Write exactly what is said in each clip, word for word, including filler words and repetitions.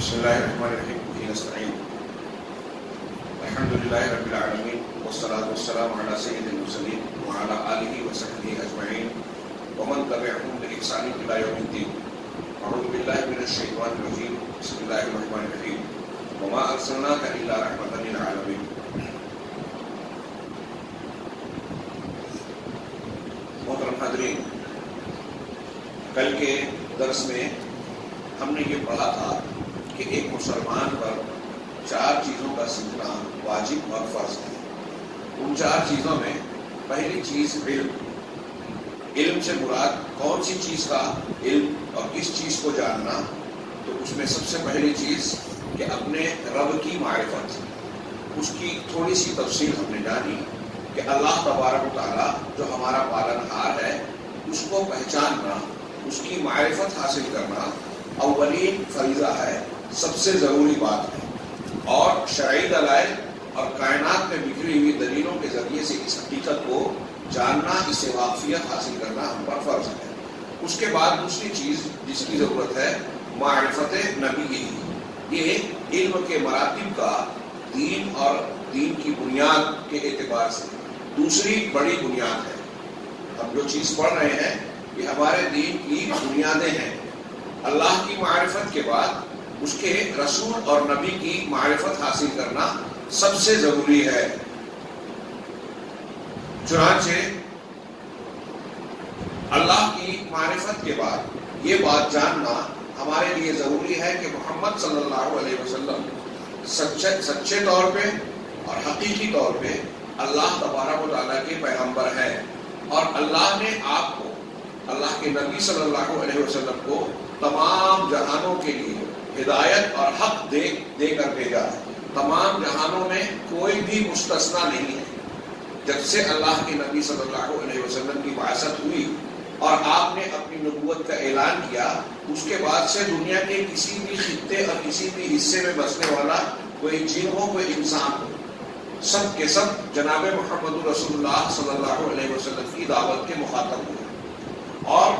بسم الله الرحمن الرحيم به نستعين الحمد لله رب العالمين والصلاة والسلام على سيد المرسلين وعلى آله وصحبه أجمعين ومن تبعهم بإحسان إلى يوم الدين. أعوذ بالله من الشيطان الرجيم. بسم الله الرحمن الرحيم وما أرسلناك إلا رحمة للعالمين. محترم حاضرین، کل کے درس میں ہم نے یہ پڑھا تھا کہ ایک مسلمان پر چار چیزوں کا سیکھنا واجب اور فرض ہے. ان چار چیزوں میں پہلی چیز علم. علم سے مراد کون سی چیز کا علم اور کس چیز کو جاننا؟ تو اس میں سب سے پہلی چیز کہ اپنے رب کی معرفت. اس کی تھوڑی سی تفصیل ہم نے جانی کہ اللہ تبارک و تعالیٰ جو ہمارا پالنہار ہے اس کو پہچاننا، اس کی معرفت حاصل کرنا اولین فریضہ ہے، سب سے ضروری بات ہے. اور شرعی دلائل اور کائنات میں بکھری ہوئی دلیلوں کے ذریعے سے اس حقیقت کو جاننا، اس سے واقفیت حاصل کرنا ہم پر فرض ہے. اس کے بعد دوسری چیز جس کی ضرورت ہے معرفت نبی. یہ علم کے مراتب کا دین اور دین کی بنیاد کے اعتبار سے دوسری بڑی بنیاد ہے. ہم جو چیز پڑھ رہے ہیں یہ ہمارے دین کی بنیادیں ہیں. اللہ کی معرفت کے بعد اس کے رسول اور نبی کی معرفت حاصل کرنا سب سے ضروری ہے. چنانچہ اللہ کی معرفت کے بعد یہ بات جاننا ہمارے لیے ضروری ہے کہ محمد صلی اللہ علیہ وسلم سچے سچے طور پہ اور حقیقی طور پہ اللہ تبارک و تعالیٰ کے پیغمبر ہیں، اور اللہ نے آپ کو، اللہ کے نبی صلی اللہ علیہ وسلم کو تمام جہانوں کے لیے ہدایت اور حق دے دے کر بھیجا ہے. تمام جہانوں میں کوئی بھی مستثنا نہیں ہے. جب سے اللہ کے نبی صلی اللہ علیہ وسلم کی بعثت ہوئی اور آپ نے اپنی نبوت کا اعلان کیا، اس کے بعد سے دنیا کے کسی بھی خطے اور کسی بھی حصے میں بسنے والا کوئی جن ہو، کوئی انسان ہو، سب کے سب جناب محمد رسول اللہ صلی اللہ علیہ وسلم کی دعوت کے مخاطب ہوئے. اور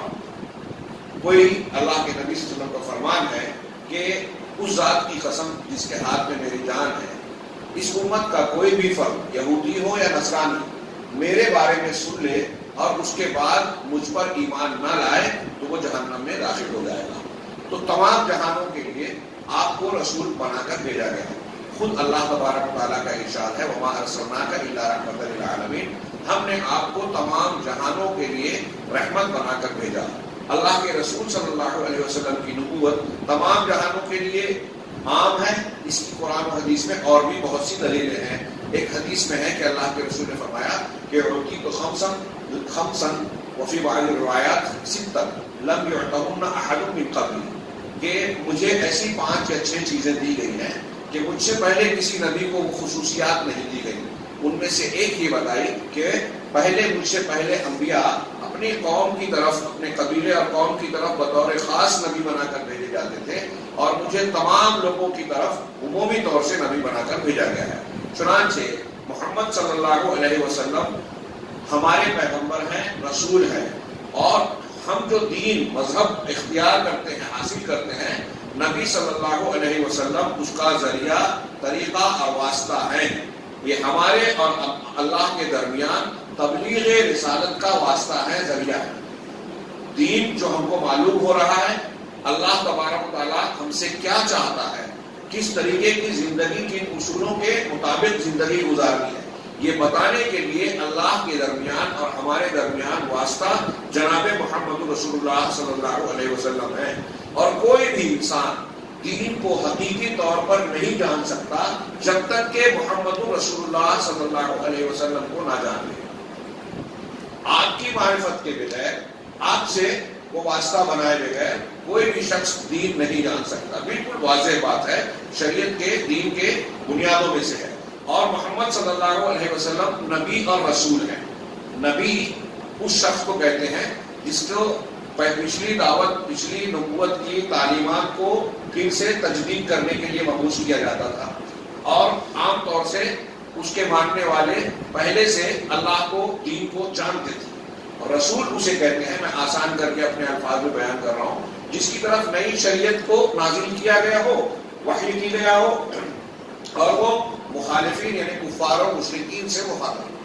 کوئی اللہ کے نبی صلی اللہ علیہ وسلم کا فرمان ہے کہ اس ذات کی قسم جس کے ہاتھ میں میری جان ہے، اس امت کا کوئی بھی فرد یہودی ہو یا نصرانی میرے بارے میں سن لے اور اس کے بعد مجھ پر ایمان نہ لائے تو وہ جہنم میں داخل ہو جائے گا. تو تمام جہانوں کے لیے آپ کو رسول بنا کر بھیجا گیا ہے. خود اللہ تبارک و تعالیٰ کا ارشاد ہے وما ارسلناک الا رحمۃ للعالمین. ہم نے آپ کو تمام جہانوں کے لیے رحمت بنا کر بھیجا. اللہ کے رسول صلی اللہ علیہ وسلم کی نبوت تمام جہانوں کے لیے عام ہے. اس کی قرآن و حدیث میں اور بھی بہت سی دلیلیں ہیں. ایک حدیث میں ہے کہ اللہ کے رسول نے فرمایا کہ اعطیت خمسن خمسن وفی بعض الروایات ستن لم یعطہن احد من قبلی، کہ مجھے ایسی پانچ یا چھ چیزیں دی گئی ہیں کہ مجھ سے پہلے کسی نبی کو وہ خصوصیات نہیں دی گئی. ان میں سے ایک یہ بتائی کہ پہلے مجھ سے پہلے انبیاء اپنی قوم کی طرف، اپنے قبیلے اور قوم کی طرف بطور خاص نبی بنا کر بھیجے جاتے تھے، اور مجھے تمام لوگوں کی طرف عمومی طور سے نبی بنا کر بھیجا گیا ہے. چنانچہ محمد صلی اللہ علیہ وسلم ہمارے پیغمبر ہیں، رسول ہیں، اور ہم جو دین مذہب اختیار کرتے ہیں، حاصل کرتے ہیں، نبی صلی اللہ علیہ وسلم اس کا ذریعہ، طریقہ اور واسطہ ہیں. یہ ہمارے اور اللہ کے درمیان تبلیغ رسالت کا واسطہ ہے، ذریعہ ہے. دین جو ہم کو معلوم ہو رہا ہے، اللہ تبارک و تعالیٰ ہم سے کیا چاہتا ہے، کس طریقے کی زندگی، کن اصولوں کے مطابق زندگی گزارنی ہے، یہ بتانے کے لیے اللہ کے درمیان اور ہمارے درمیان واسطہ جناب محمد رسول اللہ صلی اللہ علیہ وسلم ہے. اور کوئی بھی انسان دین کو حقیقی طور پر نہیں جان سکتا جب تک کہ محمد رسول اللہ صلی اللہ علیہ وسلم کو نہ جان لے. آپ کی معرفت کے بغیر، آپ سے وہ واسطہ بنائے بغیر کوئی بھی شخص دین نہیں جان سکتا. بالکل واضح بات ہے، شریعت کے دین کے بنیادوں میں سے ہے. اور محمد صلی اللہ علیہ وسلم نبی اور رسول ہیں. نبی اس شخص کو کہتے ہیں جس کو پچھلی دعوت، پچھلی نبوت کی تعلیمات کو پھر سے تجدید کرنے کے لیے مبعوث کیا جاتا تھا، اور عام طور سے اس کے ماننے والے پہلے سے اللہ کو، دین کو جانتے تھے. اور رسول اسے کہتے ہیں، میں آسان کر کے اپنے الفاظ میں بیان کر رہا ہوں، جس کی طرف نئی شریعت کو نازل کیا گیا ہو وحی کی گیا ہو اور وہ مخالفین یعنی کفار و مشرکین سے مخاطب.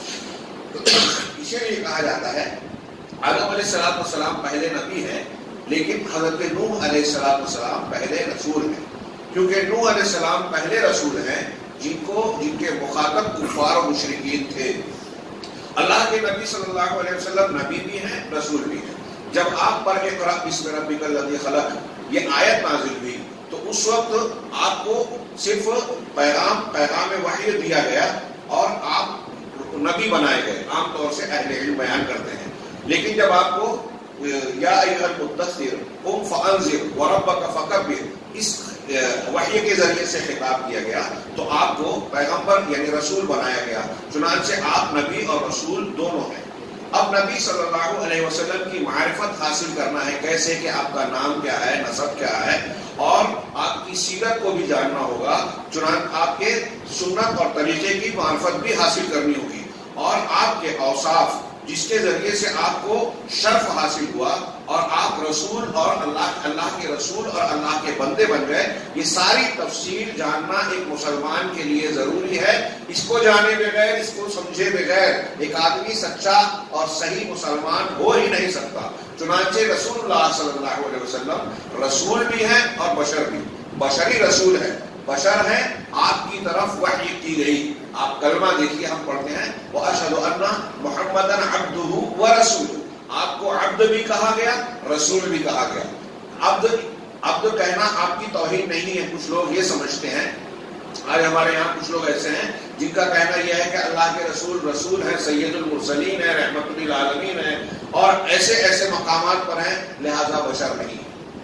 اسی لیے کہا جاتا ہے آدم علیہ السلام پہلے نبی ہیں لیکن حضرت نوح علیہ السلام پہلے رسول ہیں، کیونکہ نوح علیہ السلام پہلے رسول ہیں جن کو جن کے مخاطب کفار و مشرکین تھے. اللہ کے نبی صلی اللہ علیہ وسلم نبی بھی ہیں رسول بھی ہیں. جب آپ پر اقرأ بسم ربک الذی خلق یہ آیت نازل ہوئی تو اس وقت آپ کو صرف پیغام پیغام وحی دیا گیا اور آپ نبی بنائے گئے. عام طور سے اہل علم بیان کرتے ہیں، لیکن جب آپ کو یا ایھا المدثر قم فانذر وربک فکبر اس وحی کے ذریعے سے خطاب کیا گیا تو آپ کو پیغمبر یعنی رسول بنایا گیا. چنانچہ آپ نبی اور رسول دونوں ہیں. اب نبی صلی اللہ علیہ وسلم کی معرفت حاصل کرنا ہے، کیسے کہ آپ کا نام کیا ہے، نسب کیا ہے، اور آپ کی سیرت کو بھی جاننا ہوگا. چنانچہ آپ کے سنت اور طریقے کی معرفت بھی حاصل کرنی ہوگی، اور آپ کے اوصاف جس کے ذریعے سے آپ کو شرف حاصل ہوا اور آپ رسول اور اللہ اللہ کے رسول اور اللہ کے بندے بن گئے، یہ ساری تفصیل جاننا ایک مسلمان کے لیے ضروری ہے. اس کو جانے بغیر، اس کو سمجھے بغیر ایک آدمی سچا اور صحیح مسلمان ہو ہی نہیں سکتا. چنانچہ رسول اللہ صلی اللہ علیہ وسلم رسول بھی ہیں اور بشر بھی. بشری رسول ہے، بشر ہیں، آپ کی طرف وحی کی گئی. آپ کلمہ دیکھیے ہم پڑھتے ہیں وَأَشْهَدُ أَنَّ مُحَمَّدًا عَبْدُهُ وَرَسُولُهُ. آپ کو عبد بھی کہا گیا، رسول بھی کہا گیا. عبد عبد کہنا آپ کی توہین نہیں ہے. کچھ لوگ یہ سمجھتے ہیں، آج ہمارے یہاں کچھ لوگ ایسے ہیں جن کا کہنا یہ ہے کہ اللہ کے رسول رسول ہیں، سید المرسلین ہیں، رحمت للعالمین ہیں، اور ایسے ایسے مقامات پر ہیں، لہذا بشر نہیں.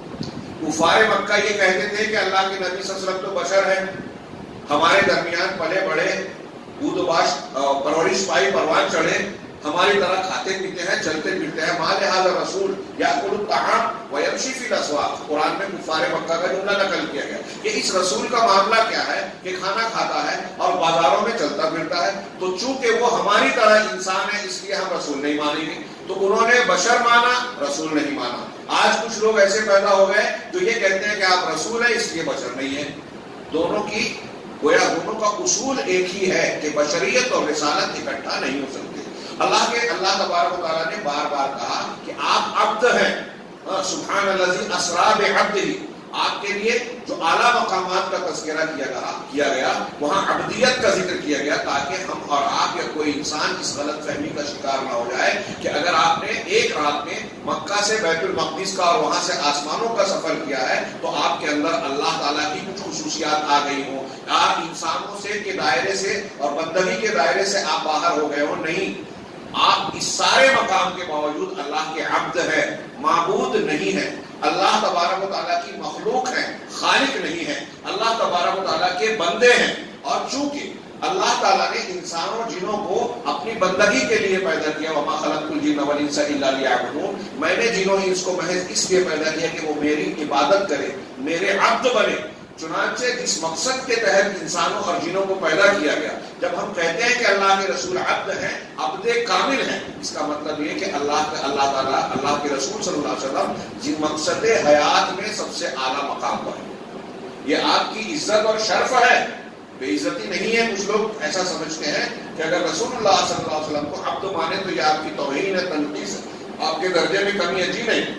کفار مکہ یہ کہتے تھے کہ اللہ کے نبی صلی اللہ علیہ وسلم تو بشر ہیں، ہمارے درمیان پلے بڑے، بود و باش پرورش پائی، پروان چڑھے، ہماری طرح کھاتے پیتے ہیں، چلتے پھرتے ہیں. ما لہذا رسول یاکل الطعام ویمشی فی الاسواق. قرآن میں کفار مکہ کا جملہ نقل کیا گیا کہ اس رسول کا معاملہ کیا ہے کہ کھانا کھاتا ہے اور بازاروں میں چلتا پھرتا ہے. تو چونکہ وہ ہماری طرح انسان ہے اس لیے ہم رسول نہیں مانیں گے. تو انہوں نے بشر مانا، رسول نہیں مانا. آج کچھ لوگ ایسے پیدا ہو گئے جو یہ کہتے ہیں کہ آپ رسول ہیں اس لیے بشر نہیں ہیں. دونوں کی گویا دونوں کا اصول ایک ہی ہے کہ بشریت اور رسالت اکٹھا نہیں ہو سکتے. اللہ کے اللہ تبارک و تعالیٰ نے بار بار کہا کہ آپ عبد ہیں. سبحان الذی اسری بعبدہ. آپ کے لیے جو اعلیٰ مقامات کا تذکرہ کیا گیا کیا گیا وہاں عبدیت کا ذکر کیا گیا تاکہ ہم اور آپ یا کوئی انسان اس غلط فہمی کا شکار نہ ہو جائے کہ اگر آپ نے ایک رات میں مکہ سے بیت المقدس کا اور وہاں سے آسمانوں کا سفر کیا ہے تو آپ کے اندر اللہ تعالیٰ کی کچھ خصوصیات آ گئی ہوں. آپ انسانوں سے کے دائرے سے اور بندگی کے دائرے سے آپ باہر ہو گئے ہو. نہیں، آپ اس سارے مقام کے باوجود اللہ کے عبد ہے، معبود نہیں ہے. اللہ تبارک و تعالیٰ کی مخلوق ہے، خالق نہیں ہے. اللہ تبارک و تعالیٰ کے بندے ہیں، اور چونکہ اللہ تعالیٰ نے انسانوں جنوں کو اپنی بندگی کے لیے پیدا کیا، وما خلقت الجن والانس الا لیعبدون، میں نے جنوں انس کو محض اس لیے پیدا کیا کہ وہ میری عبادت کرے، میرے عبد بنے. چنانچہ جس مقصد کے تحت انسانوں اور جنوں کو پیدا کیا گیا، جب ہم کہتے ہیں کہ اللہ کے رسول عبد ہیں، عبد کامل ہیں، اس کا مطلب یہ کہ اللہ کے اللہ تعالیٰ اللہ کے رسول صلی اللہ علیہ وسلم جن مقصد حیات میں سب سے اعلیٰ مقام پر ہے، یہ آپ کی عزت اور شرف ہے، بے عزتی نہیں ہے. کچھ لوگ ایسا سمجھتے ہیں کہ اگر رسول اللہ صلی اللہ علیہ وسلم کو عبد مانے تو یہ آپ کی توہین ہے، تنقیص ہے، آپ کے درجے میں کمی ہے. جی نہیں.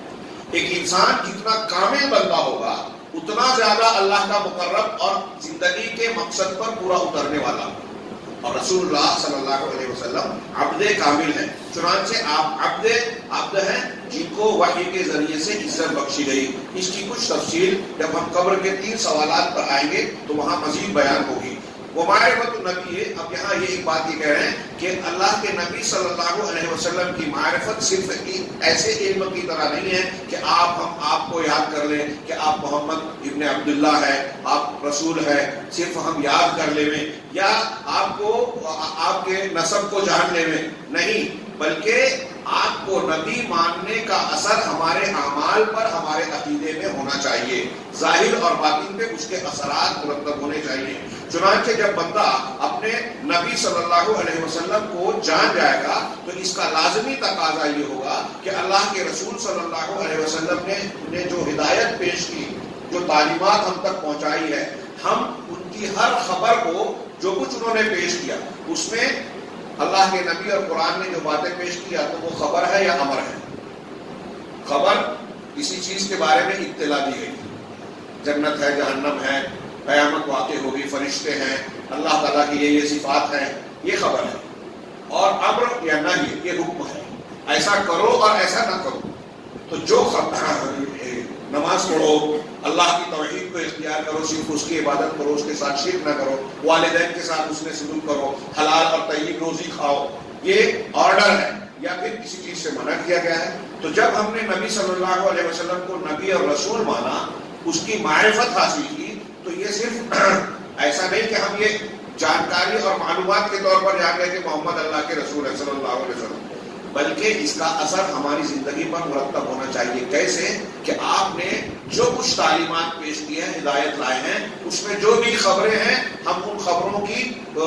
ایک انسان جتنا کامل بندہ ہوگا اتنا زیادہ اللہ کا مقرب اور زندگی کے مقصد پر پورا اترنے والا. اور رسول اللہ صلی اللہ علیہ وسلم عبد کامل ہیں. چنانچہ آپ عبد عبد ہیں جن کو وحی کے ذریعے سے عزت بخشی گئی. اس کی کچھ تفصیل جب ہم قبر کے تین سوالات پر آئیں گے تو وہاں مزید بیان ہوگی. وہ معرفت النبی. اب یہاں یہ ایک بات یہ کہہ رہے ہیں کہ اللہ کے نبی صلی اللہ علیہ وسلم کی معرفت صرف ایسے علم کی طرح نہیں ہے کہ آپ ہم آپ کو یاد کر لیں کہ آپ محمد ابن عبداللہ ہے، آپ رسول ہے، صرف ہم یاد کر لیں یا آپ کو آپ کے نسب کو جان لیں. نہیں، بلکہ آپ کو نبی ماننے کا اثر ہمارے اعمال پر، ہمارے عقیدے میں ہونا چاہیے. ظاہر اور باطن پہ اس کے اثرات مرتب ہونے چاہیے. چنانچہ جب بندہ اپنے نبی صلی اللہ علیہ وسلم کو جان جائے گا تو اس کا لازمی تقاضا یہ ہوگا کہ اللہ کے رسول صلی اللہ علیہ وسلم نے جو ہدایت پیش کی جو تعلیمات ہم تک پہنچائی ہے، ہم ان کی ہر خبر کو جو کچھ انہوں نے پیش کیا اس میں اللہ کے نبی اور قرآن نے جو باتیں پیش کیا تو وہ خبر ہے یا امر ہے؟ خبر کسی چیز کے بارے میں اطلاع دی گئی، جنت ہے، جہنم ہے، قیامت واقع ہوگی، فرشتے ہیں، اللہ تعالیٰ کی یہ یہ صفات ہیں، یہ خبر ہے. اور امر یا نہی یہ حکم ہے، ایسا کرو اور ایسا نہ کرو. تو جو نماز پڑھو، اللہ کی توحید کو اختیار کرو، صرف اس کی عبادت کرو، اس کے ساتھ شرک نہ کرو، والدین کے ساتھ اس نے سلوک کرو، حلال اور طیب روزی کھاؤ، یہ آرڈر ہے یا پھر کسی چیز سے منع کیا گیا ہے. تو جب ہم نے نبی صلی اللہ علیہ وسلم کو نبی اور رسول مانا، اس کی معرفت حاصل کی، تو یہ صرف ایسا نہیں کہ ہم یہ جانکاری اور معلومات کے طور پر جان گئے کہ محمد اللہ کے رسول ہے صلی اللہ علیہ وسلم، بلکہ اس کا اثر ہماری زندگی پر مرتب ہونا چاہیے. کیسے؟ کہ آپ نے جو کچھ تعلیمات پیش کی ہیں، ہدایت لائے ہیں، اس میں جو بھی خبریں ہیں ہم ان خبروں کی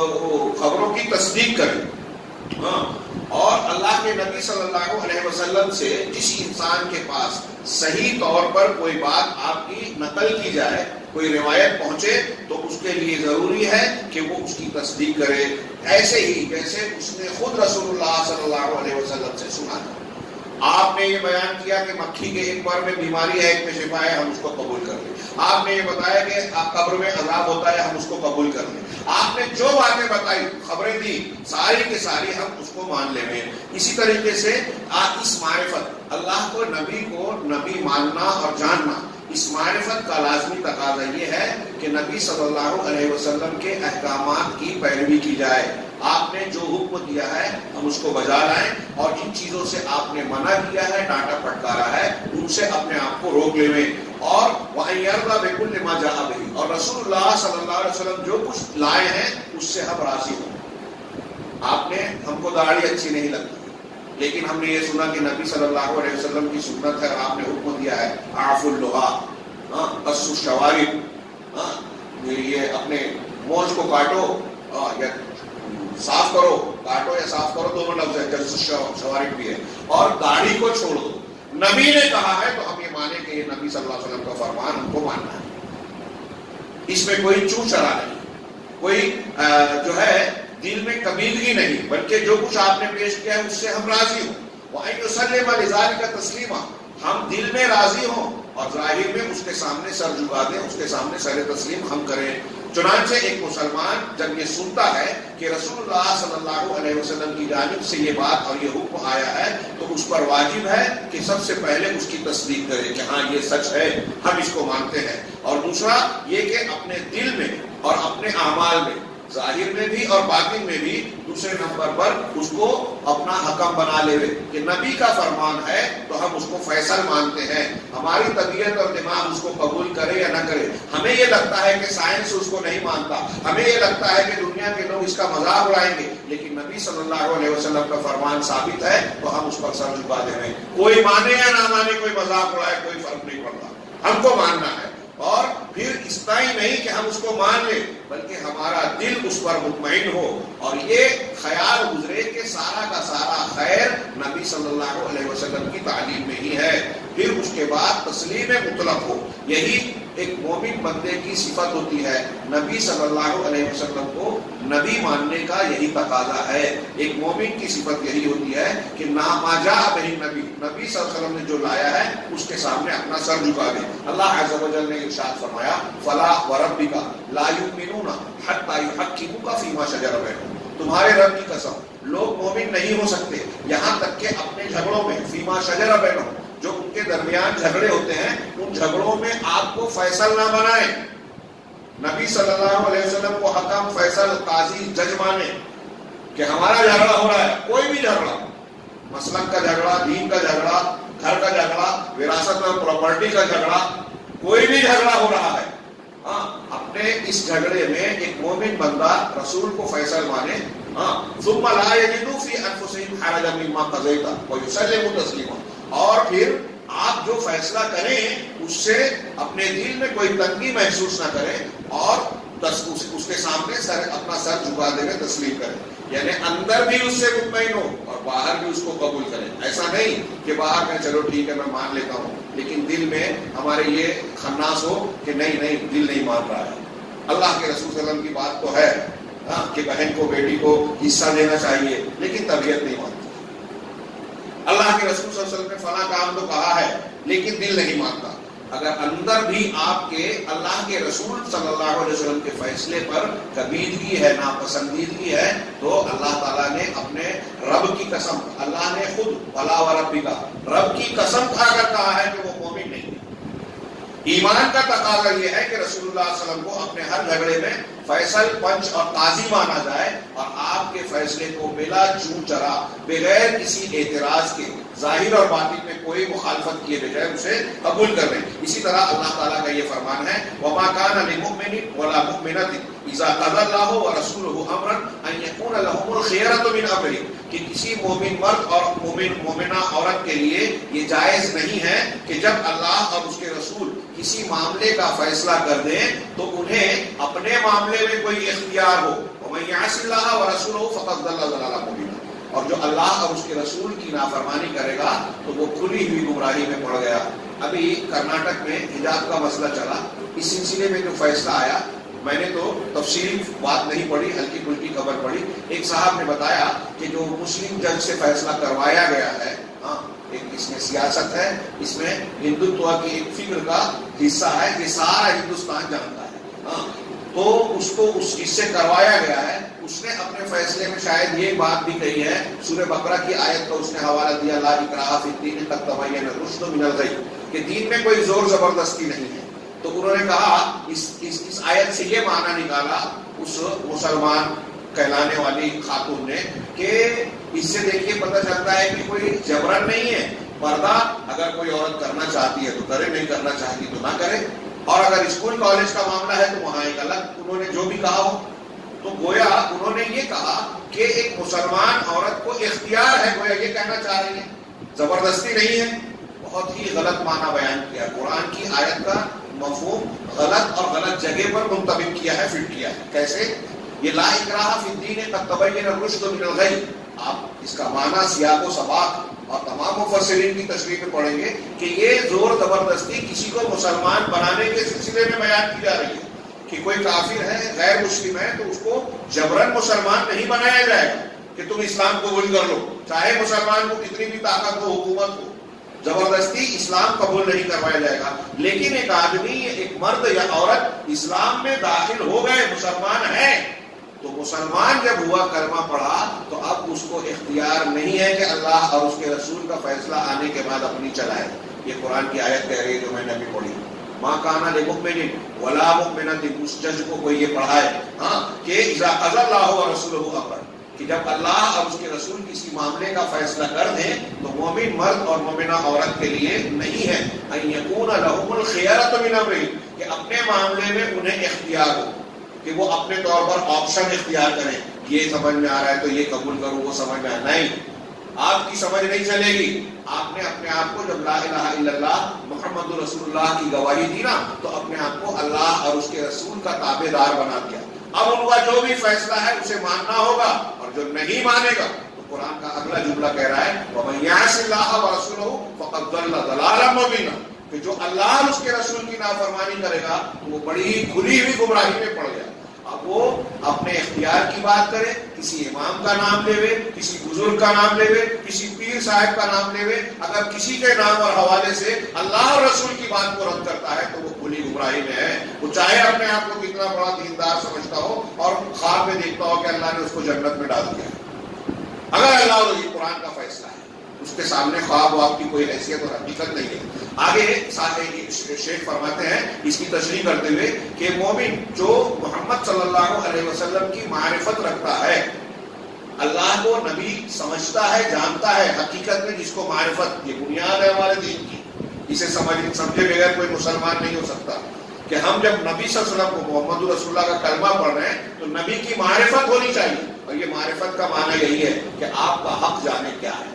خبروں کی تصدیق کریں. ہاں، اور اللہ کے نبی صلی اللہ علیہ وسلم سے جس انسان کے پاس صحیح طور پر کوئی بات آپ کی نقل کی جائے، کوئی روایت پہنچے، تو اس کے لیے ضروری ہے کہ وہ اس کی تصدیق کرے، ایسے ہی جیسے اس نے خود رسول اللہ صلی اللہ علیہ وسلم سے سنا. آپ نے یہ بیان کیا کہ مکھی کے ایک بار میں بیماری ہے، ایک میں شفا ہے، ہم اس کو قبول کر لیں. آپ نے یہ بتایا کہ قبر میں عذاب ہوتا ہے، ہم اس کو قبول کر لیں. آپ نے جو باتیں بتائی، خبریں دی، ساری کی ساری ہم اس کو مان لیں گے. اسی طریقے سے اس معرفت، اللہ کو، نبی کو نبی ماننا اور جاننا، اس معرفت کا لازمی تقاضا یہ ہے کہ نبی صلی اللہ علیہ وسلم کے احکامات کی پیروی کی جائے. آپ نے جو حکم دیا ہے ہم اس کو بجا لائیں، اور جن چیزوں سے آپ نے منع کیا ہے، ڈانٹا پھٹکارا ہے، ان سے اپنے آپ کو روک لیں. اور وَأَن يَرْضَىٰ بِكُلِّ مَا جَاءَ بِهِ، اور رسول اللہ صلی اللہ علیہ وسلم جو کچھ لائے ہیں اس سے ہم راضی ہوں. آپ نے، ہم کو داڑھی اچھی نہیں لگتی، لیکن ہم نے یہ سنا کہ نبی صلی اللہ علیہ وسلم کی سنت ہے اور آپ نے حکم دیا ہے اعفوا اللحى، ہاں، قصوا الشوارب، ہاں، یہ اپنے مونچھ کو کاٹو یا صاف کرو، کاٹو یا صاف کرو دونوں لفظ ہے، قصوا الشوارب بھی ہے، اور داڑھی کو چھوڑ دو. نبی نے کہا ہے تو ہم یہ مانیں کہ یہ نبی صلی اللہ علیہ وسلم کا فرمان ہم کو ماننا ہے. اس میں کوئی چو چرا نہیں، کوئی جو ہے دل میں کبیلگی نہیں، بلکہ جو کچھ آپ نے پیش کیا ہے اس سے ہم راضی ہوں. وَأَن يُسَلِّمَ لِذَلِكَ تَسْلِيمًا، ہم دل میں راضی ہوں اور ظاہر میں اس کے سامنے سر جھکا دیں، اس کے سامنے سر تسلیم ہم کریں. چنانچہ ایک مسلمان جب یہ سنتا ہے کہ رسول اللہ صلی اللہ علیہ وسلم کی جانب سے یہ بات اور یہ حکم آیا ہے، تو اس پر واجب ہے کہ سب سے پہلے اس کی تصدیق کرے کہ ہاں یہ سچ ہے، ہم اس کو مانتے ہیں. اور دوسرا یہ کہ اپنے دل میں اور اپنے اعمال میں، ظاہر میں بھی اور باطن میں بھی، دوسرے نمبر پر اس کو اپنا حکم بنا لے کہ نبی کا فرمان ہے تو ہم اس کو فیصل مانتے ہیں. ہماری طبیعت اور دماغ اس کو قبول کرے یا نہ کرے، ہمیں یہ لگتا ہے کہ سائنس اس کو نہیں مانتا، ہمیں یہ لگتا ہے کہ دنیا کے لوگ اس کا مذاق اڑائیں گے، لیکن نبی صلی اللہ علیہ وسلم کا فرمان ثابت ہے تو ہم اس پر سر جھکا دیں گے. کوئی مانے یا نہ مانے، کوئی مذاق اڑائے، کوئی فرق نہیں پڑتا، ہم کو ماننا ہے. اور پھر اتنا ہی نہیں کہ ہم اس کو مان لیں، بلکہ ہمارا دل اس پر مطمئن ہو اور یہ خیال گزرے کہ سارا کا سارا خیر نبی صلی اللہ علیہ وسلم کی تعلیم میں ہی ہے. پھر اس کے بعد تسلیم مطلق ہو. یہی ایک مومن بندے کی صفت ہوتی ہے. نبی صلی اللہ علیہ وسلم کو نبی ماننے کا یہی تقاضا ہے. ایک مومن کی صفت یہی ہوتی ہے کہ ما جاء بہ نبی، نبی صلی اللہ علیہ وسلم نے جو لایا ہے اس کے سامنے اپنا سر جھکا دے. اللہ عز و جل نے ارشاد فرمایا فلا وربک لا یؤمنون حتی یحکموک فیما شجر بینہم، تمہارے رب کی قسم لوگ مومن نہیں ہو سکتے یہاں تک کہ اپنے جھگڑوں میں، فیما شجر بینہم، جو ان کے درمیان جھگڑے ہوتے ہیں، ان جھگڑوں میں آپ کو فیصل نہ بنائیں. نبی صلی اللہ علیہ وسلم کو حکم، فیصل، قاضی، جج مانے کہ ہمارا جھگڑا ہو رہا ہے، کوئی بھی جھگڑا، مسلک کا جھگڑا، دین کا جھگڑا، گھر کا جھگڑا، وراثت اور پراپرٹی کا جھگڑا، کوئی بھی جھگڑا ہو رہا ہے، ہاں، اپنے اس جھگڑے میں ایک مومن بندہ رسول کو فیصل مانے. ہاں، ثم لا یجدوا فی انفسہم حرجا مما قضیت ویسلموا تسلیما، اور پھر آپ جو فیصلہ کریں اس سے اپنے دل میں کوئی تنگی محسوس نہ کریں اور اس کے سامنے سر اپنا سر جھکا دے کر تسلیم کریں. یعنی اندر بھی اس سے مطمئن ہو اور اور باہر بھی اس کو قبول کریں. ایسا نہیں کہ باہر میں چلو ٹھیک ہے میں مان لیتا ہوں لیکن دل میں ہمارے یہ خناس ہو کہ نہیں نہیں دل نہیں مان رہا ہے. اللہ کے رسول صلی اللہ علیہ وسلم کی بات تو ہے ہاں کہ بہن کو بیٹی کو حصہ دینا چاہیے لیکن طبیعت نہیں مانتی. اللہ کے رسول صلی اللہ علیہ وسلم نے فلاں کام تو کہا ہے لیکن دل نہیں مانتا. اگر اندر بھی آپ کے اللہ کے رسول صلی اللہ علیہ وسلم کے فیصلے پر کبیدگی ہے, ناپسندیدگی ہے, تو اللہ تعالیٰ نے اپنے رب کی قسم, اللہ نے خود بلا و ربی کا رب کی قسم کھا کر کہا ہے کہ وہ مومن نہیں. ایمان کا تقاضا یہ ہے کہ رسول اللہ صلی اللہ علیہ وسلم کو اپنے ہر جھگڑے میں فیصل, پنچ اور قاضی مانا جائے اور آپ کے فیصلے کو بلا چون چرا, بغیر کسی اعتراض کے, ظاہر اور باطن میں کوئی مخالفت کیے بغیر اسے قبول کر لیں. اسی طرح اللہ تعالیٰ کا یہ فرمان ہے وَمَا كَانَ لِمُؤْمِنٍ وَلَا مُؤْمِنَةٍ اِذَا قَضَى اللَّهُ وَرَسُولُهُ أَمْرًا أَن يَكُونَ لَهُمُ الْخِيَرَةُ مِنْ أَمْرِهِمْ کہ کسی مومن مرد اور مومن مومنہ عورت کے لیے یہ جائز نہیں ہے کہ جب اللہ اور اس کے رسول کسی معاملے کا فیصلہ کر دیں تو انہیں اپنے معاملے میں کوئی اختیار ہو. وَمَن يَعْصِ اللَّهَ وَرَسُولَهُ فَقَدْ ضَلَّ ضَلَالًا مُبِينًا. اور جو اللہ اور اس کے رسول کی نافرمانی کرے گا تو وہ کھلی ہوئی گمراہی میں پڑ گیا. ابھی کرناٹک میں حجاب کا مسئلہ چلا, اس سلسلے میں جو فیصلہ آیا میں نے تو تفصیلی بات نہیں پڑھی, ہلکی پھلکی خبر پڑھی. ایک صاحب نے بتایا کہ جو مسلم جج سے فیصلہ کروایا گیا ہے, ہاں ایک اس میں سیاست ہے, اس میں ہندوتوا کی ایک فکر کا حصہ ہے, یہ سارا ہندوستان جانتا ہے, ہاں تو اس کو اس اس سے کروایا گیا ہے. اس نے اپنے فیصلے میں شاید یہ بات بھی کہی ہے, سورہ بقرہ کی آیت کا اس نے حوالہ دیا لا اکراہ فی الدین قد تبین الرشد من الغی, کہ دین میں کوئی زور زبردستی نہیں ہے. تو انہوں نے کہا اس اس, اس آیت سے یہ معنی نکالا اس مسلمان کہلانے والی خاتون نے کہ اس سے دیکھیے پتہ چلتا ہے کہ کوئی جبرن نہیں ہے, پردہ اگر کوئی عورت کرنا چاہتی ہے تو کرے, نہیں کرنا چاہتی تو نہ کرے. اور اگر اسکول کالج کا معاملہ ہے تو وہاں ایک الگ, انہوں نے جو بھی کہا ہو. تو گویا انہوں نے یہ کہا کہ ایک مسلمان عورت کو اختیار ہے, گویا یہ کہنا چاہ رہی ہے, زبردستی نہیں ہے. بہت ہی غلط معنی بیان کیا, قرآن کی آیت کا مفہوم غلط اور غلط جگہ پر منطبق کیا ہے, فٹ کیا ہے. کیسے؟ یہ لا اکراہ فی الدین قد تبین الرشد من الغی, آپ اس کا معنی سیاق و سباق اور تمام مفسرین کی تشریح میں پڑھیں گے کہ یہ زور زبردستی کسی کو مسلمان بنانے کے سلسلے میں بیان کی جا رہی ہے کہ کوئی کافر ہے, غیر مسلم ہے, تو اس کو جبرن مسلمان نہیں بنایا جائے گا کہ تم اسلام قبول کر لو, چاہے مسلمان کو کتنی بھی طاقت ہو, حکومت ہو, زبردستی اسلام قبول نہیں کروایا جائے گا. لیکن ایک آدمی, ایک مرد یا عورت اسلام میں داخل ہو گئے, مسلمان ہے, تو مسلمان جب ہوا کلمہ پڑھا تو اب اس کو اختیار نہیں ہے کہ اللہ اور اس کے رسول کا فیصلہ آنے کے بعد اپنی چلائے. یہ قرآن کی آیت کہہ رہی ہے جو میں نے ابھی پڑھی, ماں کانا لمؤمن ولا مؤمنۃ, اس جج کو کوئی یہ پڑھائے ہاں کہ اذا قضى اللہ ورسولہ امرا, کہ جب اللہ اور اس کے رسول کسی معاملے کا فیصلہ کر دیں تو مومن مرد اور مومنہ عورت کے لیے نہیں ہے ان یکون لهم الخیارۃ من امرہم, کہ اپنے معاملے میں انہیں اختیار ہو, کہ وہ اپنے طور پر آپشن اختیار کریں, یہ سمجھ میں آ رہا ہے تو یہ قبول کروں, وہ سمجھ میں آ رہا ہے نہیں, آپ کی سمجھ نہیں چلے گی. آپ نے اپنے آپ کو جب لا الہ الا اللہ محمد رسول اللہ کی گواہی دی نا تو اپنے آپ کو اللہ اور اس کے رسول کا تابع دار بنا دیا. اب ان کا جو بھی فیصلہ ہے اسے ماننا ہوگا, اور جو نہیں مانے گا تو قرآن کا اگلا جملہ کہہ رہا ہے وَمَن يَعْصِ اللَّهَ وَرَسُولَهُ فَقَدْ ضَلَّ ضَلَالًا مُبِينًا, کہ جو اللہ اور اس کے رسول کی نافرمانی کرے گا تو وہ بڑی کھلی ہوئی گمراہی میں پڑ گیا. اب وہ اپنے اختیار کی بات کرے, کسی امام کا نام لے وے, کسی بزرگ کا نام لے وے, کسی پیر صاحب کا نام لے وے, اگر کسی کے نام اور حوالے سے اللہ اور رسول کی بات کو رد کرتا ہے تو وہ کھلی گمراہی میں ہے. وہ چاہے اپنے آپ کو کتنا بڑا دیندار سمجھتا ہو اور خواب میں دیکھتا ہو کہ اللہ نے اس کو جنت میں ڈال دیا, اگر اللہ اور یہ قرآن کا فیصلہ ہے اس کے سامنے خواب و آپ کی کوئی حیثیت اور حقیقت نہیں ہے. آگے شیخ فرماتے ہیں اس کی تشریح کرتے ہوئے کہ مومن جو محمد صلی اللہ علیہ وسلم کی معرفت رکھتا ہے, اللہ کو نبی سمجھتا ہے, جانتا ہے, حقیقت میں جس کو معرفت, یہ بنیاد ہے ہمارے دین کی, اسے سمجھ سمجھے بغیر کوئی مسلمان نہیں ہو سکتا. کہ ہم جب نبی صلی اللہ علیہ وسلم کو محمد رسول اللہ کا کلمہ پڑھ رہے ہیں تو نبی کی معرفت ہونی چاہیے, اور یہ معرفت کا معنی یہی ہے کہ آپ کا حق جانے کیا ہے.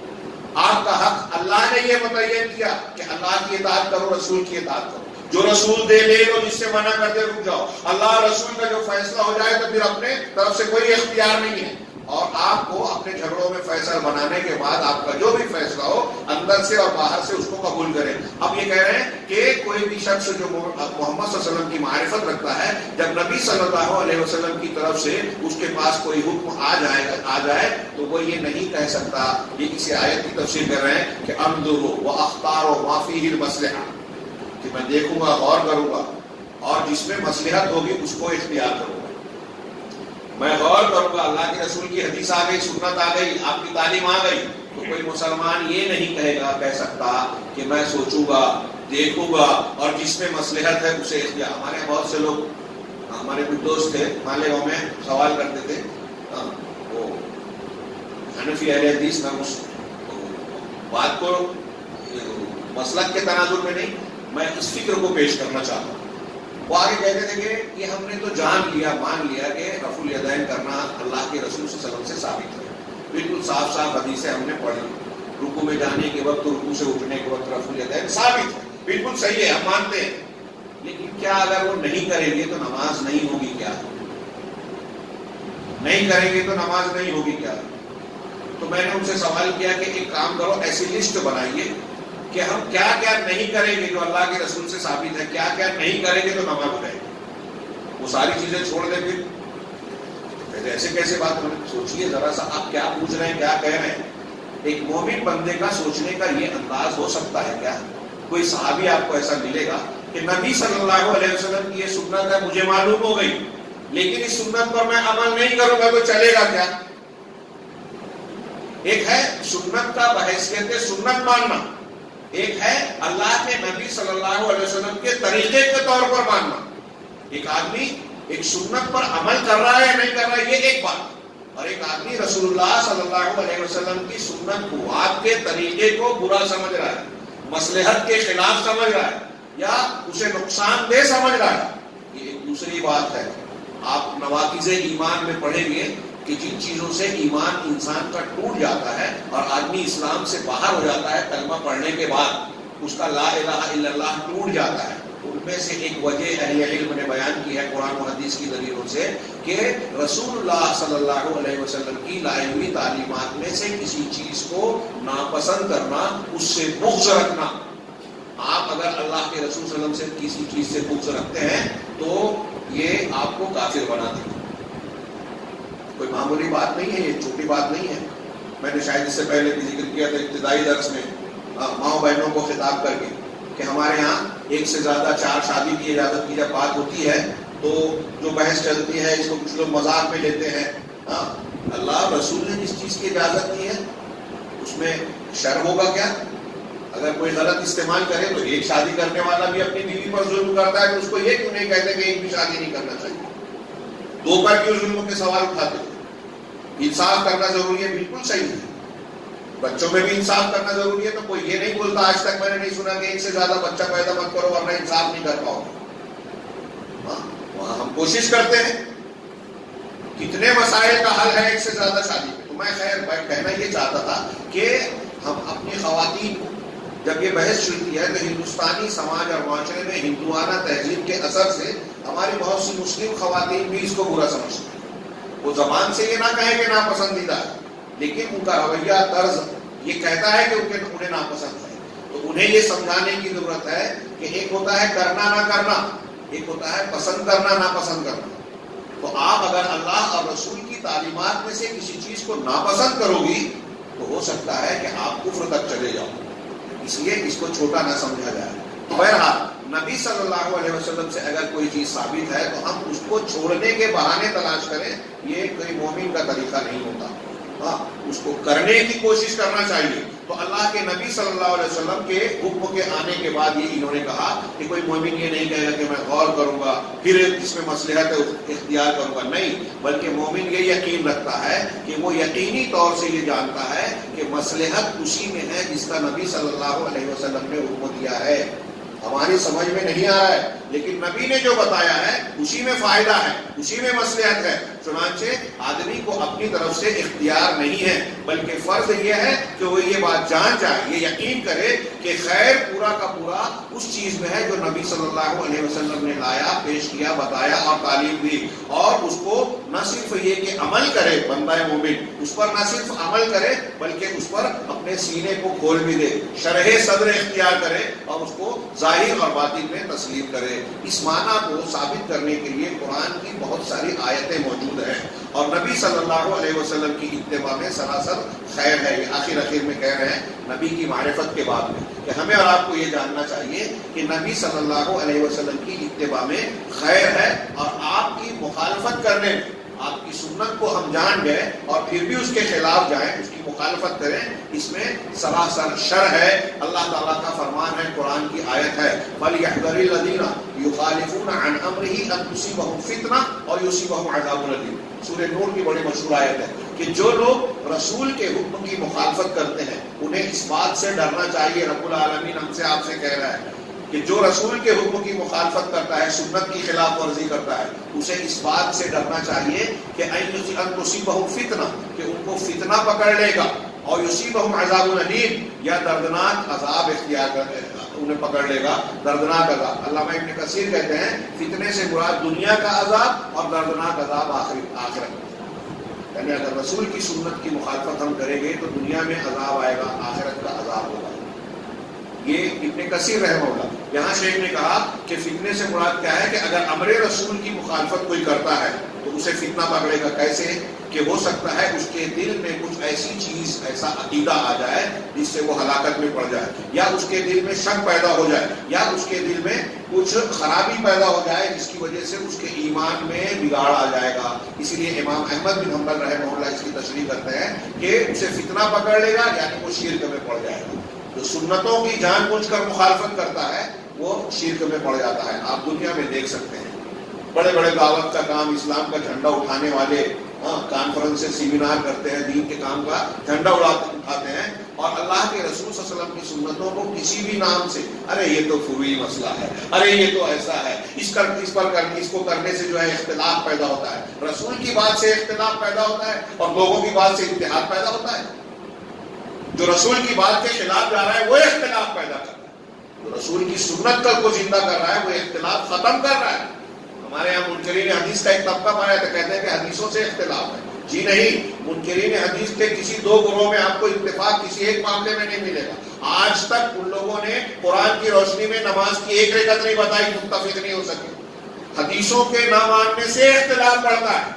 آپ کا حق اللہ نے یہ متعین کیا کہ اللہ کی اطاعت کرو, رسول کی اطاعت کرو, جو رسول دے لے لو, جس سے منع کر دے رک جاؤ. اللہ رسول کا جو فیصلہ ہو جائے تو پھر اپنے طرف سے کوئی اختیار نہیں ہے. اور آپ کو اپنے جھگڑوں میں فیصلہ بنانے کے بعد آپ کا جو بھی فیصلہ ہو اندر سے اور باہر سے اس کو قبول کریں. اب یہ کہہ رہے ہیں کہ کوئی بھی شخص جو محمد صلی اللہ علیہ وسلم کی معرفت رکھتا ہے، جب نبی صلی اللہ علیہ وسلم کی طرف سے اس کے پاس کوئی حکم آ جائے آ جائے تو وہ یہ نہیں کہہ سکتا. یہ کسی آیت کی تفسیر کر رہے ہیں کہ انظر واختار ما فیہ المصلحہ، کہ میں دیکھوں گا، غور کروں گا، اور جس میں مصلحت ہوگی اس کو اختیار کروں گا. میں غور کروں گا، اللہ کے رسول کی حدیث آ گئی، سنت آ گئی، آپ کی تعلیم آ گئی، تو کوئی مسلمان یہ نہیں کہے گا کہہ سکتا کہ میں سوچوں گا، دیکھوں گا، اور جس میں مصلحت ہے اسے اختیار. ہمارے بہت سے لوگ، ہمارے کچھ دوست تھے مالیگاؤں میں، سوال کرتے تھے، وہ حنفی اہل حدیث، میں اس بات کو مسلک کے تناظر میں نہیں، میں اس فکر کو پیش کرنا چاہتا ہوں. وہ آگے کہتے تھے کہ یہ ہم نے تو جان لیا، مان لیا کہ رفع الیدین کرنا اللہ کے رسول صلی اللہ علیہ وسلم سے ثابت ہے، بالکل صاف صاف حدیثیں ہم نے پڑھی، رکوع میں جانے کے وقت، رکوع سے اٹھنے کے وقت رفع الیدین ثابت ہے، بالکل صحیح ہے، ہم مانتے ہیں. لیکن کیا اگر وہ نہیں کریں گے تو نماز نہیں ہوگی کیا؟ نہیں کریں گے تو نماز نہیں ہوگی کیا؟ تو میں نے ان سے سوال کیا کہ ایک کام کرو، ایسی لسٹ بنائیے کہ ہم کیا کیا نہیں کریں گے جو اللہ کے رسول سے ثابت ہے، کیا کیا نہیں کریں گے تو نماز ہو جائے گی. وہ ساری چیزیں چھوڑ دیں پھر ایسے کیسے بات؟ سوچیے ذرا سا، آپ کیا پوچھ رہے ہیں، کیا کہہ رہے ہیں. ایک مومن بندے کا سوچنے کا یہ انداز ہو سکتا ہے کیا؟ کوئی صحابی آپ کو ایسا ملے گا کہ نبی صلی اللہ علیہ وسلم کی یہ سنت ہے، مجھے معلوم ہو گئی، لیکن اس سنت پر میں عمل نہیں کروں گا تو چلے گا کیا؟ ایک ہے سنت کا بحیثیت سنت ماننا، ایک ہے اللہ کے نبی صلی اللہ علیہ وسلم کے طریقے کے طور پر ماننا. ایک آدمی ایک سنت پر عمل کر رہا ہے یا نہیں کر رہا ہے یہ ایک بات، اور ایک آدمی رسول اللہ صلی اللہ علیہ وسلم کی سنت کو، آپ کے طریقے کو برا سمجھ رہا ہے، مصلحت کے خلاف سمجھ رہا ہے، یا اسے نقصان دہ سمجھ رہا ہے، یہ ایک دوسری بات ہے. آپ نواقض ایمان میں پڑھیں گے کہ جن چیزوں سے ایمان انسان کا ٹوٹ جاتا ہے اور آدمی اسلام سے باہر ہو جاتا ہے کلمہ پڑھنے کے بعد، اس کا لا الہ الا اللہ ٹوٹ جاتا ہے. ان میں سے ایک وجہ اہل علم نے بیان کی ہے قرآن و حدیث کی دلیلوں سے کہ رسول اللہ صلی اللہ علیہ وسلم کی لائی ہوئی تعلیمات میں سے کسی چیز کو ناپسند کرنا، اس سے بغض رکھنا. آپ اگر اللہ کے رسول صلی اللہ علیہ وسلم سے کسی چیز سے بغض رکھتے ہیں تو یہ آپ کو کافر بنا دے گا. کوئی معمولی بات نہیں ہے، یہ چھوٹی بات نہیں ہے. میں نے شاید اس سے پہلے بھی ذکر کیا تھا ابتدائی درس میں، ماؤں بہنوں کو خطاب کر کے، کہ ہمارے ہاں ایک سے زیادہ چار شادی کی اجازت کی جب بات ہوتی ہے تو جو بحث چلتی ہے اس کو کچھ لوگ مذاق میں لیتے ہیں. ہاں، اللہ رسول نے جس چیز کی اجازت دی ہے اس میں شر ہوگا کیا؟ اگر کوئی غلط استعمال کرے تو ایک شادی کرنے والا بھی اپنی بیوی پر ظلم کرتا ہے تو اس کو یہ کیوں نہیں کہتے کہ ایک بھی شادی نہیں کرنا چاہیے؟ دو پر کیوں ظلم کے سوال اٹھاتے ہیں؟ انصاف کرنا ضروری ہے، بالکل صحیح ہے. بچوں میں بھی انصاف کرنا ضروری ہے، تو کوئی یہ نہیں بولتا، آج تک میں نے نہیں سنا کہ ایک سے زیادہ بچہ پیدا مت کرو ورنہ انصاف نہیں کر پاؤ گے. وہاں ہم کوشش کرتے ہیں. کتنے مسائل کا حل ہے ایک سے زیادہ شادی میں. تو میں خیر میں کہنا یہ چاہتا تھا کہ ہم اپنی خواتین کو، جب یہ بحث چلتی ہے تو ہندوستانی سماج اور معاشرے میں ہندوانہ تہذیب کے اثر سے ہماری بہت سی مسلم خواتین بھی اس کو برا سمجھتی ہیں. وہ زبان سے یہ نہ کہیں کہ ناپسندیدہ ہے، لیکن ان کا رویہ طرز یہ کہتا ہے کہ انہیں ناپسند ہے. تو انہیں یہ سمجھانے کی ضرورت ہے کہ ایک ہوتا ہے کرنا نہ کرنا، ایک ہوتا ہے پسند کرنا ناپسند کرنا. تو آپ اگر اللہ اور رسول کی تعلیمات میں سے کسی چیز کو ناپسند کرو گی تو ہو سکتا ہے کہ آپ کفر تک چلے جاؤ. اس لیے اس کو چھوٹا نہ سمجھا جائے. بہرحال نبی صلی اللہ علیہ وسلم سے اگر کوئی چیز ثابت ہے تو ہم اس کو چھوڑنے کے بہانے تلاش کریں، یہ کوئی مومن کا طریقہ نہیں ہوتا. ہاں، اس کو کرنے کی کوشش کرنا چاہیے. تو اللہ کے نبی صلی اللہ علیہ وسلم کے حکم کے آنے کے بعد یہ انہوں نے کہا کہ کوئی مومن یہ نہیں کہے گا کہ میں غور کروں گا پھر اس میں مصلحت اختیار کروں گا، نہیں، بلکہ مومن یہ یقین رکھتا ہے کہ وہ یقینی طور سے یہ جانتا ہے کہ مصلحت اسی میں ہے جس کا نبی صلی اللہ علیہ وسلم نے حکم دیا ہے. ہماری سمجھ میں نہیں آ رہا ہے، لیکن نبی نے جو بتایا ہے اسی میں فائدہ ہے، اسی میں مصلحت ہے۔ چنانچہ آدمی کو اپنی طرف سے اختیار نہیں ہے، بلکہ فرض یہ ہے کہ وہ یہ بات جان جائے، یہ یقین کرے کہ خیر پورا کا پورا اس چیز میں ہے جو نبی صلی اللہ علیہ وسلم نے لایا، پیش کیا، بتایا اور تعلیم دی، اور اس کو نہ صرف یہ کہ عمل کرے بندہ مومن، اس پر نہ صرف عمل کرے بلکہ اس پر اپنے سینے کو کھول بھی دے، شرح صدر اختیار کرے اور اس کو ظاہر اور باطن میں تسلیم کرے۔ اس معنی کو ثابت کرنے کے لیے قرآن کی بہت ساری آیتیں موجود ہیں، اور نبی صلی اللہ علیہ وسلم کی اتباع میں سراسر خیر ہے۔ یہ آخر آخر میں کہہ رہے ہیں نبی کی معرفت کے بعد میں کہ ہمیں اور آپ کو یہ جاننا چاہیے کہ نبی صلی اللہ علیہ وسلم کی اتباع میں خیر ہے، اور آپ کی مخالفت کرنے میں، آپ کی سنت کو ہم جان گئے اور پھر بھی اس کے خلاف جائیں، اس کی مخالفت کریں، اس میں سراسر شر ہے۔ اللہ تعالیٰ کا فرمان ہے، قرآن کی آیت ہے، فَلْيَحْذَرِ الَّذِينَ يُخَالِفُونَ عَنْ أَمْرِهِ أَن تُصِيبَهُمْ فِتْنَةٌ أَوْ يُصِيبَهُمْ عَذَابٌ أَلِيمٌ۔ سورہ نور کی بڑی مشہور آیت ہے کہ جو لوگ رسول کے حکم کی مخالفت کرتے ہیں انہیں اس بات سے ڈرنا چاہیے، رب العالمین ہم سے آپ سے کہہ رہا ہے کہ جو رسول کے حکم کی مخالفت کرتا ہے، سنت کی خلاف ورزی کرتا ہے، اسے اس بات سے ڈرنا چاہیے کہ ان تصیبہم فتنہ، کہ ان کو فتنہ پکڑ لے گا، اور یصیبہم عذاب الیم، یا دردناک عذاب اختیار کر لے گا، انہیں پکڑ لے گا دردناک عذاب۔ علامہ ابن کثیر کہتے ہیں فتنے سے مراد دنیا کا عذاب اور دردناک عذاب آخرت۔ یعنی اگر رسول کی سنت کی مخالفت ہم کریں گے تو دنیا میں عذاب آئے گا، آخرت کا عذاب ہوگا۔ یہ ابن کثیر رحمہ اللہ۔ یہاں شیخ نے کہا کہ فتنے سے مراد کیا ہے کہ اگر امر رسول کی مخالفت کوئی کرتا ہے تو اسے فتنہ پکڑے گا۔ کیسے؟ کہ ہو سکتا ہے اس کے دل میں کچھ ایسی چیز، ایسا عقیدہ آ جائے جس سے وہ ہلاکت میں پڑ جائے، یا اس کے دل میں شک پیدا ہو جائے، یا اس کے دل میں کچھ خرابی پیدا ہو جائے جس کی وجہ سے اس کے ایمان میں بگاڑ آ جائے گا۔ اسی لیے امام احمد بن حنبل رحمہ اللہ اس کی تشریح کرتے ہیں کہ اسے فتنہ پکڑ لے گا، یعنی وہ شرک میں پڑ جائے گا۔ جو سنتوں کی جان بوجھ کر مخالفت کرتا ہے وہ شرک میں پڑ جاتا ہے۔ آپ دنیا میں دیکھ سکتے ہیں بڑے بڑے دعوت کا کام، اسلام کا جھنڈا اٹھانے والے کانفرنس سے سیمینار کرتے ہیں، دین کے کام کا جھنڈا اٹھاتے ہیں، اور اللہ کے رسول صلی اللہ علیہ وسلم کی سنتوں کو کسی بھی نام سے، ارے یہ تو فروعی مسئلہ ہے، ارے یہ تو ایسا ہے، اس کر اس پر کرنے اس کو کرنے سے جو ہے اختلاف پیدا ہوتا ہے۔ رسول کی بات سے اختلاف پیدا ہوتا ہے اور لوگوں کی بات سے اتحاد پیدا ہوتا ہے۔ جو رسول کی بات کے خلاف جا رہا ہے وہ اختلاف پیدا کر رہا ہے، جو رسول کی سنت کو زندہ کر رہا ہے وہ اختلاف ختم کر رہا ہے۔ ہمارے یہاں منکرین حدیث کا ایک طبقہ پایا تو کہتے ہیں کہ حدیثوں سے اختلاف ہے۔ جی نہیں، منکرین حدیث کے کسی دو گروہ میں آپ کو اتفاق کسی ایک معاملے میں نہیں ملے گا۔ آج تک ان لوگوں نے قرآن کی روشنی میں نماز کی ایک رکعت نہیں بتائی، متفق نہیں ہو سکے۔ حدیثوں کے نہ ماننے سے اختلاف بڑھتا ہے۔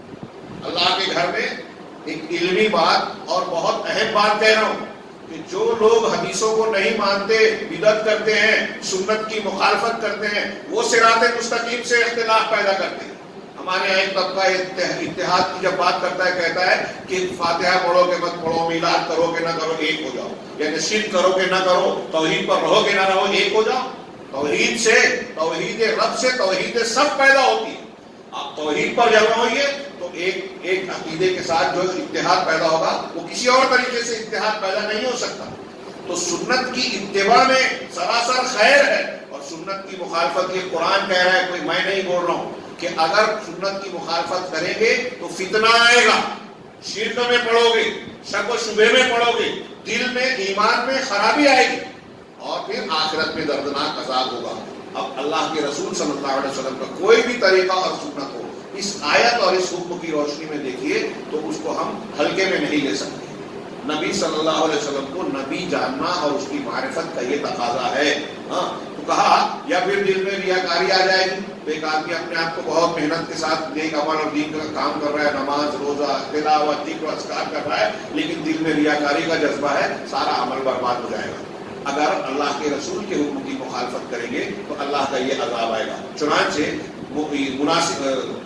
اللہ کے گھر میں ایک علمی بات اور بہت اہم بات کہہ رہا ہوں کہ جو لوگ حدیثوں کو نہیں مانتے، بدعت کرتے ہیں، سنت کی مخالفت کرتے ہیں، وہ صراط مستقیم سے اختلاف پیدا کرتے ہیں۔ ہمارے یہاں ایک طبقہ اتحاد کی جب بات کرتا ہے کہتا ہے کہ فاتحہ پڑھو کہ مت پڑھو، میلاد کرو کہ نہ کرو، ایک ہو جاؤ، یعنی شرک کرو کہ نہ کرو، توحید پر رہو کہ نہ رہو، ایک ہو جاؤ۔ توحید سے، توحید رب سے توحید سب پیدا ہوتی ہے۔ آپ توحید پر جمع ہوئیے تو ایک ایک عقیدے کے ساتھ جو اتحاد پیدا ہوگا وہ کسی اور طریقے سے اتحاد پیدا نہیں ہو سکتا۔ تو سنت کی اتباع میں سراسر خیر ہے، اور سنت کی مخالفت یہ قرآن کہہ رہا ہے، کوئی میں نہیں بول رہا ہوں، کہ اگر سنت کی مخالفت کریں گے تو فتنہ آئے گا، شرک میں پڑو گے، شک و شبہ میں پڑو گے، دل میں ایمان میں خرابی آئے گی، اور پھر آخرت میں دردناک عذاب ہوگا۔ اب اللہ کے رسول صلی اللہ علیہ وسلم کا کوئی بھی طریقہ اور سنت ہو، اس آیت اور اس حکم کی روشنی میں دیکھیے تو اس کو ہم ہلکے میں نہیں لے سکتے۔ نبی صلی اللہ علیہ وسلم کو نبی جاننا اور اس کی معرفت کا یہ تقاضا ہے۔ ہاں تو کہا یا پھر دل میں ریاکاری آ جائے گی، تو ایک آدمی اپنے آپ کو بہت محنت کے ساتھ نیک عمل اور دین کا کام کر رہا ہے، نماز، روزہ، تلاوت، ذکر و اذکار کر رہا ہے، لیکن دل میں ریاکاری کا جذبہ ہے، سارا عمل برباد ہو جائے گا۔ اگر اللہ کے رسول کے حکم کی مخالفت کریں گے تو اللہ کا یہ عذاب آئے گا۔ چنانچہ مناسب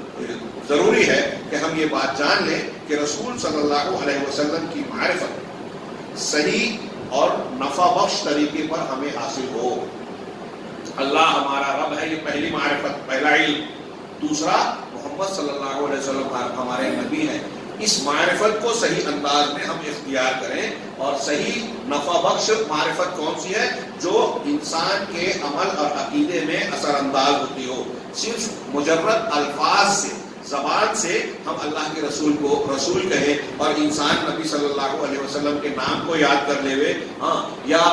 ضروری ہے کہ ہم یہ بات جان لیں کہ رسول صلی اللہ علیہ وسلم کی معرفت صحیح اور نفع بخش طریقے پر ہمیں حاصل ہو۔ اللہ ہمارا رب ہے، یہ پہلی معرفت، پہلا علم۔ دوسرا، محمد صلی اللہ علیہ وسلم ہمارے نبی ہیں، اس معرفت کو صحیح انداز میں ہم اختیار کریں، اور صحیح نفع بخش معرفت کون سی ہے؟ جو انسان کے عمل اور عقیدے میں اثر انداز ہوتی ہو۔ صرف مجرد الفاظ سے، زبان سے ہم اللہ کے رسول کو رسول کہیں اور انسان نبی صلی اللہ علیہ وسلم کے نام کو یاد کر لے ہوئے ہاں یا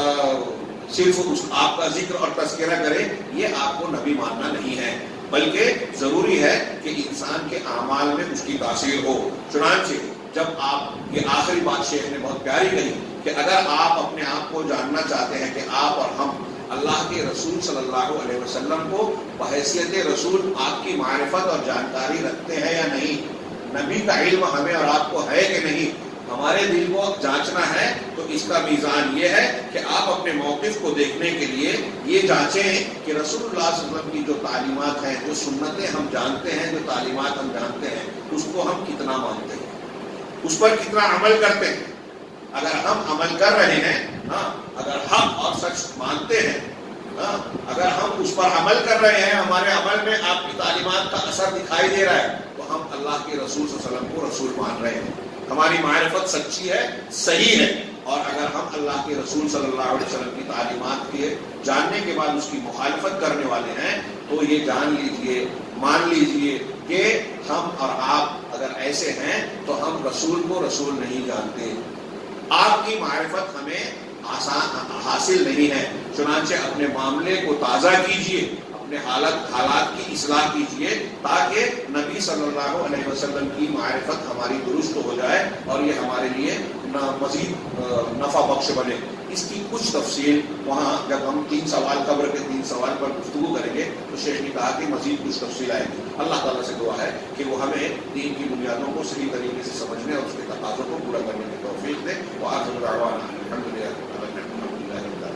صرف اس آپ کا ذکر اور تذکرہ کرے، یہ آپ کو نبی ماننا نہیں ہے، بلکہ ضروری ہے کہ انسان کے اعمال میں اس کی تاثیر ہو۔ چنانچہ جب آپ، یہ آخری بات شیخ نے بہت پیاری کہی کہ اگر آپ اپنے آپ کو جاننا چاہتے ہیں کہ آپ اور ہم اللہ کے رسول صلی اللہ علیہ وسلم کو بحیثیت رسول آپ کی معرفت اور جانکاری رکھتے ہیں یا نہیں، نبی کا علم ہمیں اور آپ کو ہے کہ نہیں، ہمارے دل کو جانچنا ہے، تو اس کا میزان یہ ہے کہ آپ اپنے موقف کو دیکھنے کے لیے یہ جانچیں کہ رسول اللہ صلی اللہ علیہ وسلم کی جو تعلیمات ہیں، جو سنتیں ہم جانتے ہیں، جو تعلیمات ہم جانتے ہیں، اس کو ہم کتنا مانتے ہیں، اس پر کتنا عمل کرتے ہیں۔ اگر ہم عمل کر رہے ہیں، ہاں اگر حق اور سچ مانتے ہیں، ہاں اگر ہم اس پر عمل کر رہے ہیں، ہمارے عمل میں آپ کی تعلیمات کا اثر دکھائی دے رہا ہے، تو ہم اللہ کے رسول صلی اللہ علیہ وسلم کو رسول مان رہے ہیں، ہماری معرفت سچی ہے، صحیح ہے۔ اور اگر ہم اللہ کے رسول صلی اللہ علیہ وسلم کی تعلیمات کے جاننے کے بعد اس کی مخالفت کرنے والے ہیں، تو یہ جان لیجئے، مان لیجئے کہ ہم اور آپ اگر ایسے ہیں تو ہم رسول کو رسول نہیں جانتے، آپ کی معرفت ہمیں آسان حاصل نہیں ہے۔ چنانچہ اپنے معاملے کو تازہ کیجئے، اپنے حالت حالات کی اصلاح کیجئے، تاکہ نبی صلی اللہ علیہ وسلم کی معرفت ہماری درست ہو جائے اور یہ ہمارے لیے مزید نفع بخش بنے۔ اس کی کچھ تفصیل وہاں جب ہم تین سوال قبر کے تین سوال پر گفتگو کریں گے تو شیخ نے کہا کہ مزید کچھ تفصیل آئے گی۔ اللہ تعالیٰ سے دعا ہے کہ وہ ہمیں دین کی بنیادوں کو صحیح طریقے سے سمجھنے اور اس کے تقاضوں کو پورا کرنے کی توفیق دے۔ وآخر دعوانا الحمد للہ۔